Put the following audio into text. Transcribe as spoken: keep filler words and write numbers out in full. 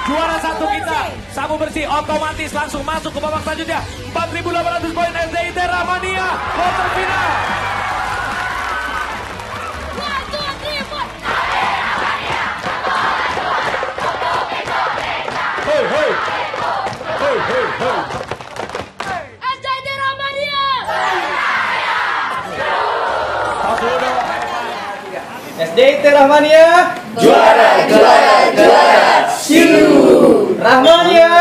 Juara satu kita, sabu bersih otomatis langsung masuk ke babak selanjutnya. empat ribu delapan ratus poin S D I Terramania quarter final. Hei, hei. Hei, hei, hei. S D I Terramania. S D I Terramania Juara, juara, juara. Siu. Rahmania